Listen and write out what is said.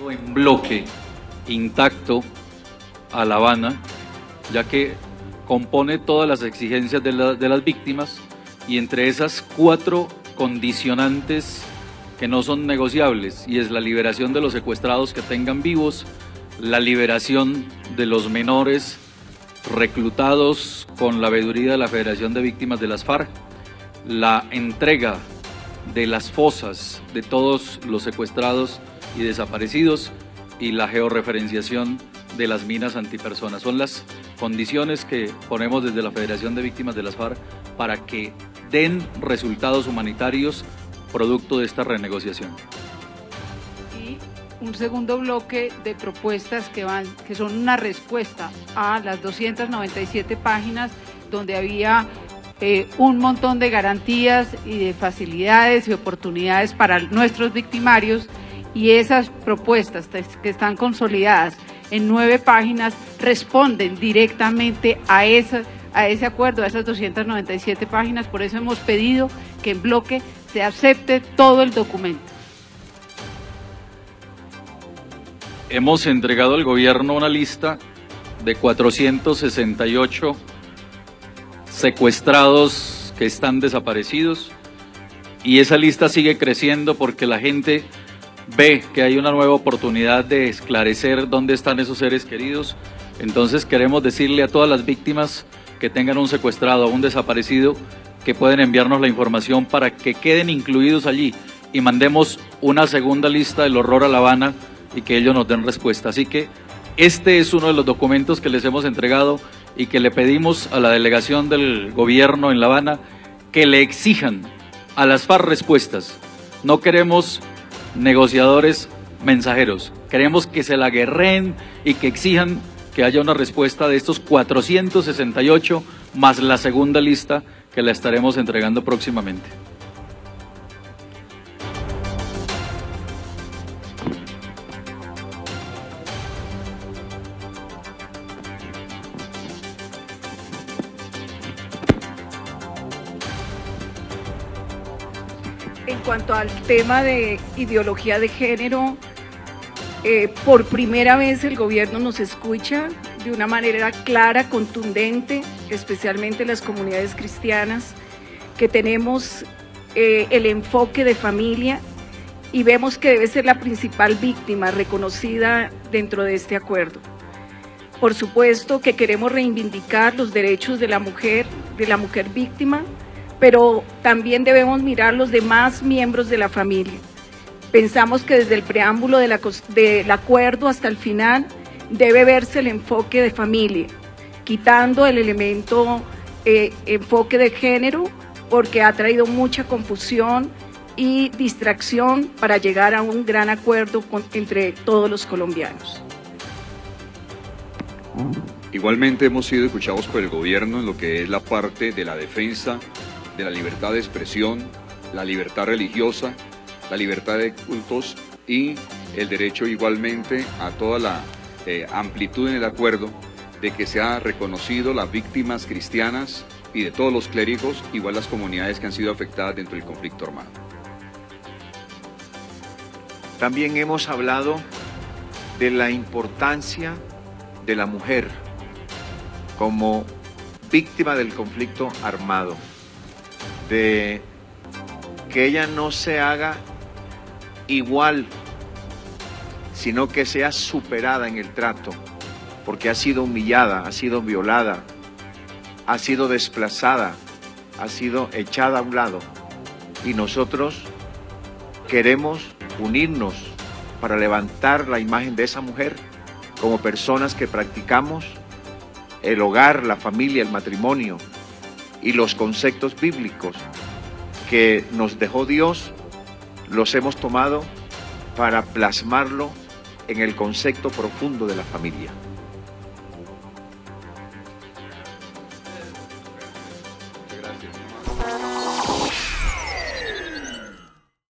en bloque intacto a La Habana, ya que compone todas las exigencias de las víctimas, y entre esas 4 condicionantes que no son negociables, y es la liberación de los secuestrados que tengan vivos, la liberación de los menores reclutados con la veeduría de la Federación de Víctimas de las FARC, la entrega de las fosas de todos los secuestrados y desaparecidos, y la georreferenciación de las minas antipersonas. Son las condiciones que ponemos desde la Federación de Víctimas de las FARC para que den resultados humanitarios producto de esta renegociación. Y un segundo bloque de propuestas que son una respuesta a las 297 páginas donde había un montón de garantías y de facilidades y oportunidades para nuestros victimarios, y esas propuestas que están consolidadas en 9 páginas responden directamente a ese acuerdo, a esas 297 páginas. Por eso hemos pedido que en bloque se acepte todo el documento. Hemos entregado al gobierno una lista de 468 secuestrados que están desaparecidos, y esa lista sigue creciendo porque la gente ve que hay una nueva oportunidad de esclarecer dónde están esos seres queridos. Entonces queremos decirle a todas las víctimas que tengan un secuestrado o un desaparecido que pueden enviarnos la información para que queden incluidos allí y mandemos una segunda lista del horror a La Habana y que ellos nos den respuesta. Así que este es uno de los documentos que les hemos entregado y que le pedimos a la delegación del gobierno en La Habana que le exijan a las FARC respuestas. No queremos negociadores mensajeros, queremos que se la guerreen y que exijan que haya una respuesta de estos 468 más la segunda lista que la estaremos entregando próximamente. En cuanto al tema de ideología de género, por primera vez el gobierno nos escucha de una manera clara, contundente, especialmente las comunidades cristianas, que tenemos el enfoque de familia y vemos que debe ser la principal víctima reconocida dentro de este acuerdo. Por supuesto que queremos reivindicar los derechos de la mujer víctima, pero también debemos mirar los demás miembros de la familia. Pensamos que desde el preámbulo del acuerdo hasta el final debe verse el enfoque de familia, quitando el elemento enfoque de género, porque ha traído mucha confusión y distracción para llegar a un gran acuerdo entre todos los colombianos. Igualmente hemos sido escuchados por el gobierno en lo que es la parte de la defensa de la libertad de expresión, la libertad religiosa, la libertad de cultos y el derecho igualmente a toda la amplitud en el acuerdo de que se ha reconocido las víctimas cristianas y de todos los clérigos, igual las comunidades que han sido afectadas dentro del conflicto armado. También hemos hablado de la importancia de la mujer como víctima del conflicto armado, de que ella no se haga igual, sino que sea superada en el trato, porque ha sido humillada, ha sido violada, ha sido desplazada, ha sido echada a un lado. Y nosotros queremos unirnos para levantar la imagen de esa mujer como personas que practicamos el hogar, la familia, el matrimonio y los conceptos bíblicos que nos dejó Dios, los hemos tomado para plasmarlo en el concepto profundo de la familia.